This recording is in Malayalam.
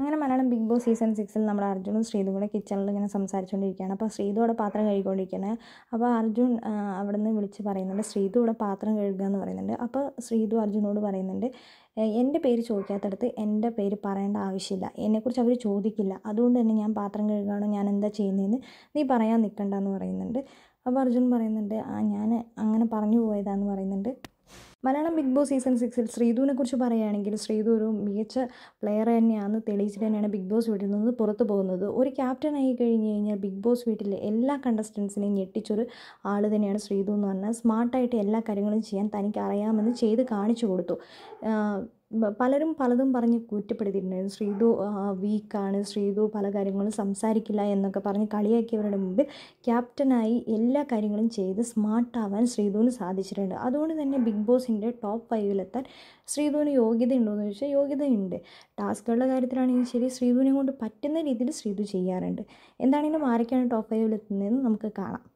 അങ്ങനെ മലയാളം ബിഗ് ബോസ് സീസൺ 6 നമ്മുടെ അർജുനും ശ്രീതും കൂടെ കിച്ചണിൽ ഇങ്ങനെ സംസാരിച്ചുകൊണ്ടിരിക്കുകയാണ്. അപ്പോൾ ശ്രീതു അവിടെ പാത്രം കഴുകിക്കൊണ്ടിരിക്കുകയാണ്. അപ്പോൾ അർജുൻ അവിടെ നിന്ന് വിളിച്ച് പറയുന്നുണ്ട്, ശ്രീതു ഇവിടെ പാത്രം കഴുകുക എന്ന് പറയുന്നുണ്ട്. അപ്പോൾ ശ്രീതു അർജുനോട് പറയുന്നുണ്ട്, എൻ്റെ പേര് ചോദിക്കാത്തടത്ത് എൻ്റെ പേര് പറയേണ്ട ആവശ്യമില്ല, എന്നെക്കുറിച്ച് അവർ ചോദിക്കില്ല, അതുകൊണ്ട് തന്നെ ഞാൻ പാത്രം കഴുകുകയാണോ ഞാൻ എന്താ ചെയ്യുന്നതെന്ന് നീ പറയാൻ നിൽക്കണ്ട എന്ന് പറയുന്നുണ്ട്. അപ്പോൾ അർജുൻ പറയുന്നുണ്ട്, ഞാൻ അങ്ങനെ പറഞ്ഞു പോയതാന്ന് പറയുന്നുണ്ട്. മലയാളം ബിഗ് ബോസ് സീസൺ 6 ശ്രീതുവിനെ കുറിച്ച് പറയുകയാണെങ്കിൽ ശ്രീതു ഒരു മികച്ച പ്ലെയർ തന്നെയാണ് തെളിയിച്ചിട്ട് തന്നെയാണ് ബിഗ് ബോസ് വീട്ടിൽ നിന്ന് പുറത്തു പോകുന്നത്. ഒരു ക്യാപ്റ്റൻ ആയി കഴിഞ്ഞ് കഴിഞ്ഞാൽ ബിഗ് ബോസ് വീട്ടിലെ എല്ലാ കണ്ടസ്റ്റൻസിനെയും ഞെട്ടിച്ചൊരു ആൾ തന്നെയാണ് ശ്രീതു എന്ന് പറഞ്ഞാൽ. സ്മാർട്ടായിട്ട് എല്ലാ കാര്യങ്ങളും ചെയ്യാൻ തനിക്ക് അറിയാമെന്ന് ചെയ്ത് കാണിച്ചു കൊടുത്തു. പലരും പലതും പറഞ്ഞ് കുറ്റപ്പെടുത്തിയിട്ടുണ്ടായിരുന്നു. ശ്രീതു വീക്കാണ്, ശ്രീതു പല കാര്യങ്ങളും സംസാരിക്കില്ല എന്നൊക്കെ പറഞ്ഞ് കളിയാക്കിയവരുടെ മുമ്പിൽ ക്യാപ്റ്റനായി എല്ലാ കാര്യങ്ങളും ചെയ്ത് സ്മാർട്ടാവാൻ ശ്രീതുവിന് സാധിച്ചിട്ടുണ്ട്. അതുകൊണ്ട് തന്നെ ബിഗ് ബോസിൻ്റെ ടോപ്പ് 5-ലെത്താൻ ശ്രീതുവിന് യോഗ്യതയുണ്ടോയെന്ന് ചോദിച്ചാൽ യോഗ്യതയുണ്ട്. ടാസ്കുകളുടെ കാര്യത്തിലാണെങ്കിൽ ശരി, ശ്രീതുവിനെ കൊണ്ട് പറ്റുന്ന രീതിയിൽ ശ്രീതു ചെയ്യാറുണ്ട്. എന്താണെങ്കിലും ആരൊക്കെയാണ് ടോപ്പ് 5-ലെത്തുന്നതെന്ന് നമുക്ക് കാണാം.